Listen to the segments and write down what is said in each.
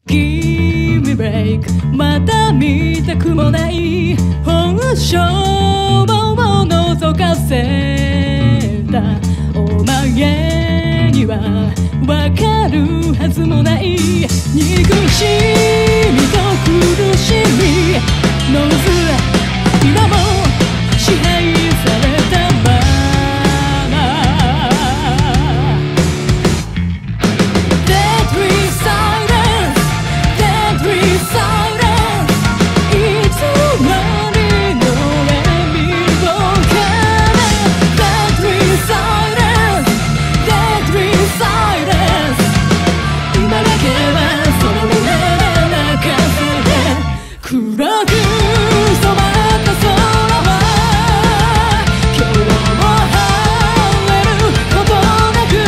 Give me break また見たくもない本性を覗かせたお前にはわかるはずもない憎しみと苦しみノーズ今も支配されたまま Deadly silence Deadly silence いつまでのレミをかな Deadly silence Deadly silence 今だけはその胸で泣かせて黒く染まった空は今日も晴れることなく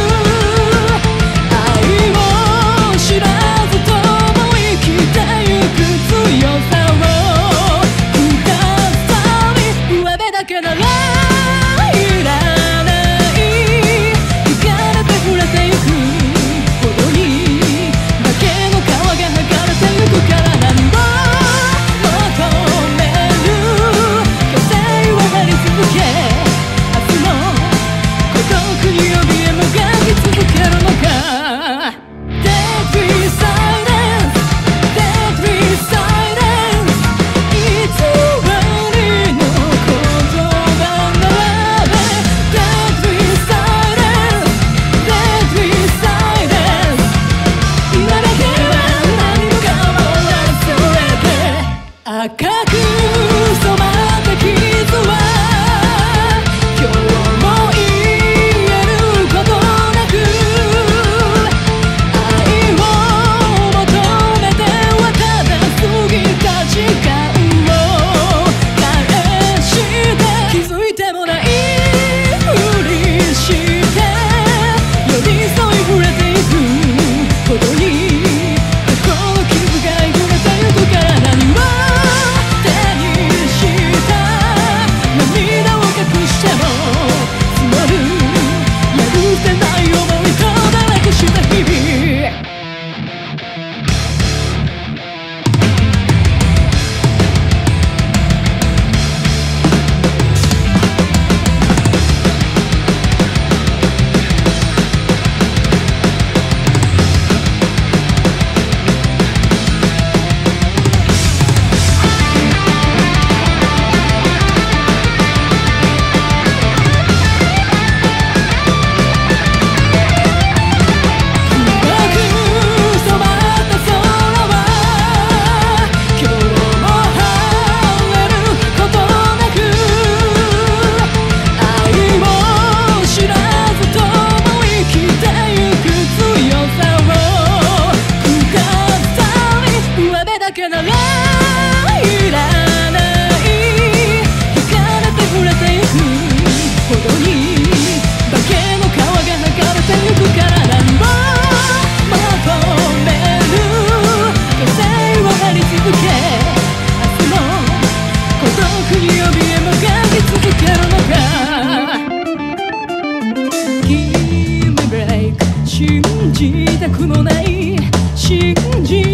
愛を知らずとも生きてゆく強さをください上辺だけならいらない浮かれて触れてゆくほどに化けの皮が剥がれてゆくから何度求める風を張り続け明日も孤独に怯えもがき続けるのか Deadly silence Deadly silence 偽りの言葉並べ Deadly silence Deadly silence 今だけは何もかも忘れて赤く染まった傷は今日も癒えることなく愛を求めてはただ過ぎた時間を返して気づいてもないふりして寄り添い触れていくほどにこの傷が揺れてゆくから何を手にした涙を隠しても積もる許せない想いと堕落した日々だけならいらない惹かれて触れてゆくほどに化けの皮が剥がれてゆくから何を求める風を張り続け明日も孤独に怯えもがき続けるのか Give me break 信じたくもない信じ